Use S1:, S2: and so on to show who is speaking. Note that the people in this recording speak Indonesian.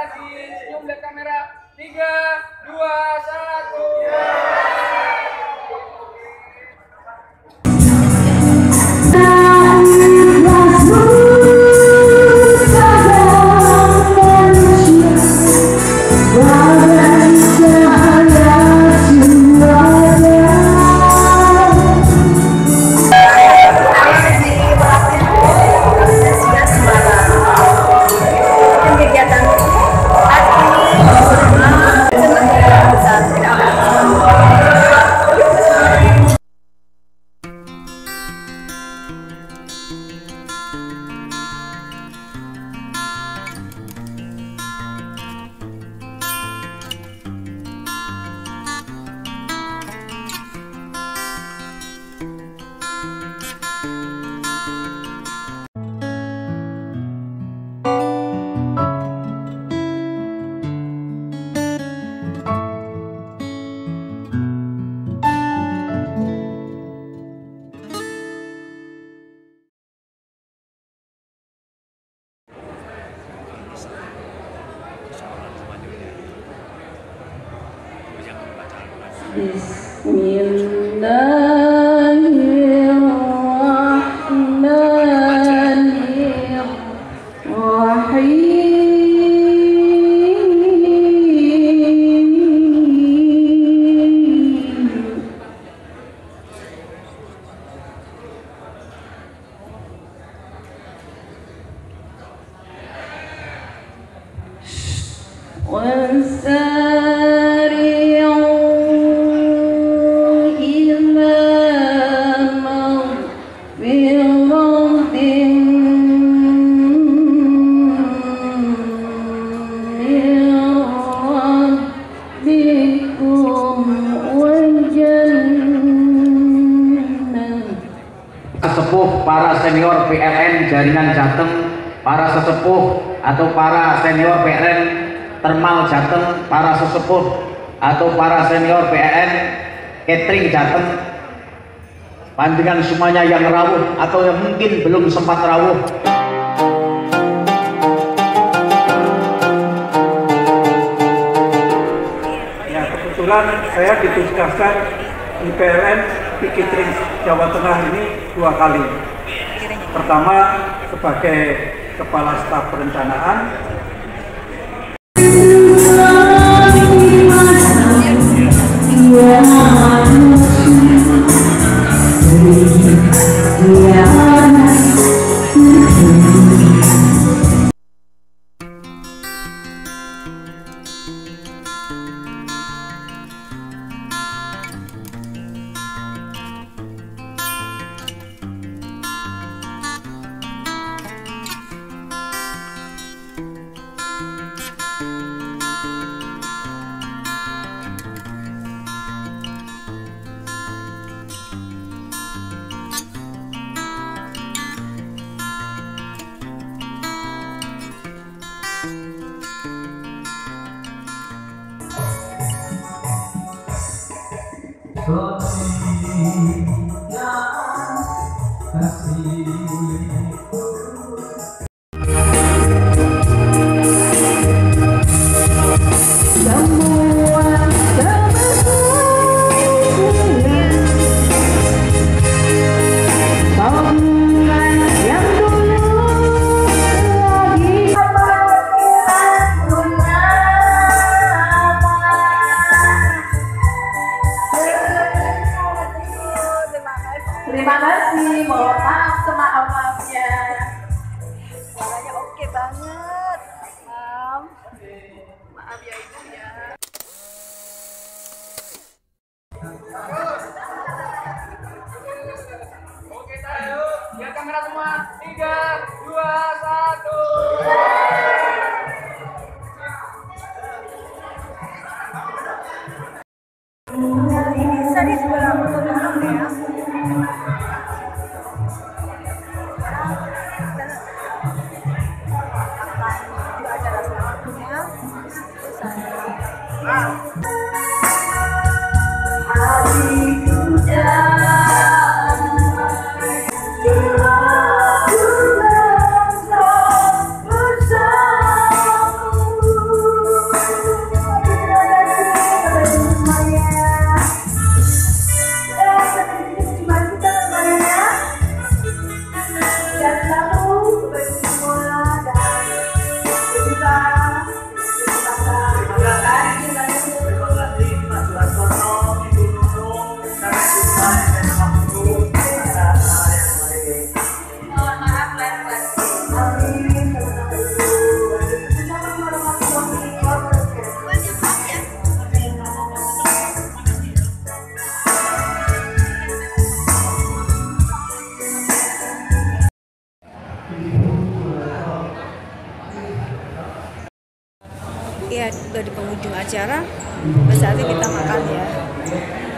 S1: kasih. Senyum lihat kamera. 3, 2, 1.
S2: Sesepuh para senior PLN Jaringan Jateng, para sesepuh atau para senior PLN Thermal Jateng, para sesepuh atau para senior PLN Catering Jateng, panjenengan semuanya yang rawuh atau yang mungkin belum sempat rawuh.
S3: Ya, kebetulan saya ditugaskan di PLN Catering Jawa Tengah ini 2 kali. Pertama sebagai Kepala Staf Perencanaan,
S4: terima kasih, mohon maaf, semaaf. Ya, udah di penghujung acara, saatnya kita makan ya.